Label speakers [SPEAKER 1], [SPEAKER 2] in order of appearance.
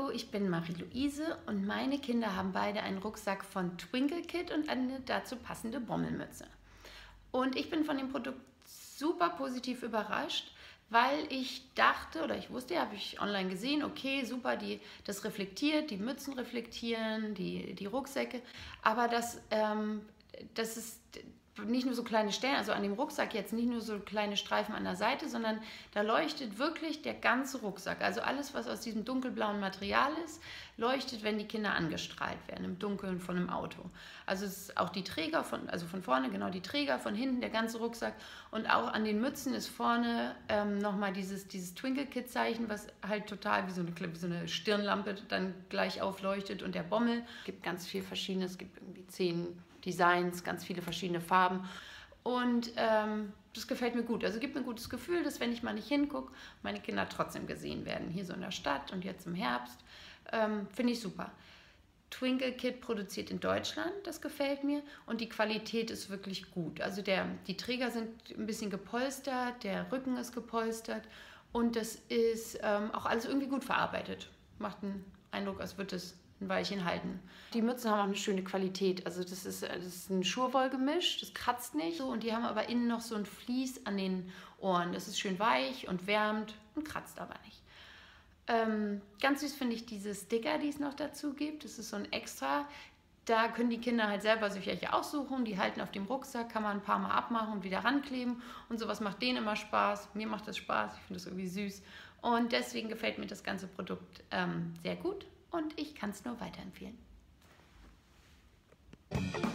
[SPEAKER 1] Hallo, ich bin Marie-Louise und meine Kinder haben beide einen Rucksack von Twinkle Kit und eine dazu passende Bommelmütze. Und ich bin von dem Produkt super positiv überrascht, weil ich dachte oder ich wusste, habe ich online gesehen, okay, super, das reflektiert, die Mützen reflektieren, die Rucksäcke, aber das ist nicht nur so kleine Stellen, also an dem Rucksack jetzt nicht nur so kleine Streifen an der Seite, sondern da leuchtet wirklich der ganze Rucksack. Also alles, was aus diesem dunkelblauen Material ist, leuchtet, wenn die Kinder angestrahlt werden, im Dunkeln von einem Auto. Also es ist auch die Träger, also von vorne genau die Träger, von hinten der ganze Rucksack und auch an den Mützen ist vorne nochmal dieses Twinkle Kit Zeichen, was halt total wie so eine Stirnlampe dann gleich aufleuchtet und der Bommel. Es gibt ganz viel Verschiedenes, es gibt irgendwie 10 Designs, ganz viele verschiedene Farben und das gefällt mir gut. Also gibt mir ein gutes Gefühl, dass wenn ich mal nicht hingucke, meine Kinder trotzdem gesehen werden. Hier so in der Stadt und jetzt im Herbst. Finde ich super. Twinkle Kit produziert in Deutschland, das gefällt mir und die Qualität ist wirklich gut. Also die Träger sind ein bisschen gepolstert, der Rücken ist gepolstert und das ist auch alles irgendwie gut verarbeitet. Macht einen Eindruck, als würde es ein Weilchen halten. Die Mützen haben auch eine schöne Qualität. Also das ist ein Schurwollgemisch, das kratzt nicht so und die haben aber innen noch so ein Vlies an den Ohren. Das ist schön weich und wärmt und kratzt aber nicht. Ganz süß finde ich diese Sticker, die es noch dazu gibt. Das ist so ein Extra. Da können die Kinder halt selber sich welche aussuchen. Die halten auf dem Rucksack, kann man ein paar Mal abmachen und wieder rankleben. Und sowas macht denen immer Spaß. Mir macht das Spaß. Ich finde das irgendwie süß. Und deswegen gefällt mir das ganze Produkt sehr gut. Und ich kann es nur weiterempfehlen.